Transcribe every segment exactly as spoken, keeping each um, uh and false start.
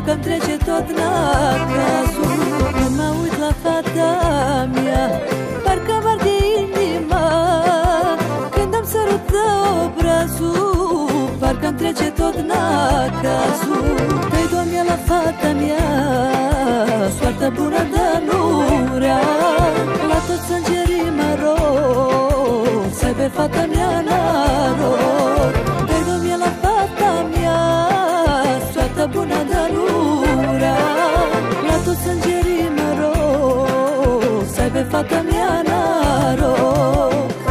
parcă-mi trece tot nasul. Când mă uit la fata mea, parcă m-arde inima. Când îmi sărută obrazul, parcă-mi trece tot nasul. Dă-i, Doamne, la fata mea soartă bună, dar nu rea. La toți îngerii mă rog să aibă fata mea noroc. Dă-i, Doamne, la fata mea soartă bună, dar nu rea. La toți îngerii mă rog să aibă fata mea noroc.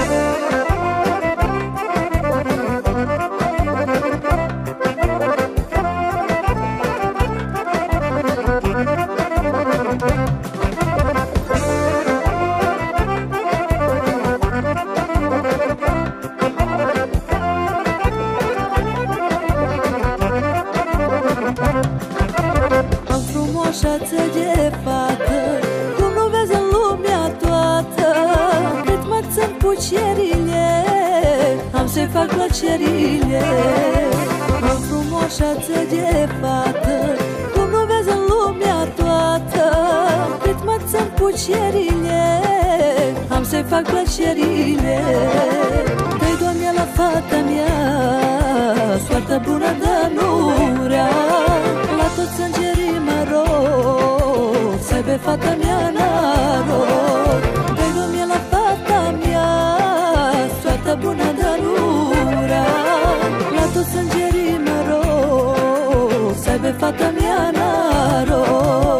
Frumoșață de fată, cum nu vezi în lumea toată. Cât mă țin pucerile, am să-i fac plăcerile. Am frumoșață de fată, cum nu vezi în lumea toată. Cât mă țin pucerile, am să-i fac plăcerile. Dă-i, Doamne, la fata mea soartă bună, dar nu rea. La toți îngerii mă rog să aibă fata mea noroc. Dă-i, Doamne, la fata mea soartă bună, dar nu rea. La toți îngerii mă rog să aibă fata mea noroc.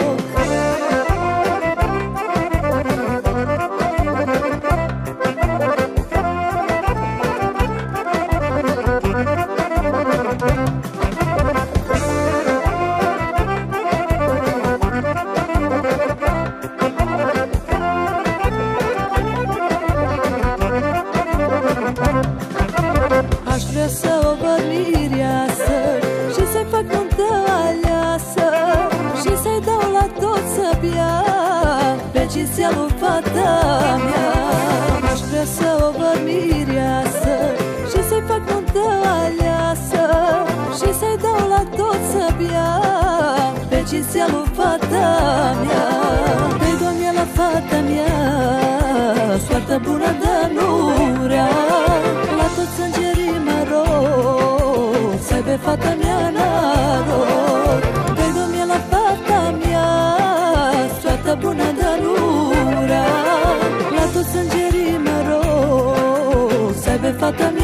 Aș vrea să o văd mireasă și să-i fac nuntă aleasă și să-i dau la tot să bea pe cinstea lui fata mea. Aș vrea să o văd mireasă și să-i fac nuntă aleasă și să-i dau la tot să bea pe cinstea lui fata mea. Dă-i, Doamne, la fata mea soartă bună, dar nu rea. La toți îngerii mă rog să aibă fata mea noroc. Dă-i, Doamne, la fata mea soartă bună, dar nu rea. La toți îngerii mă rog să aibă fata mea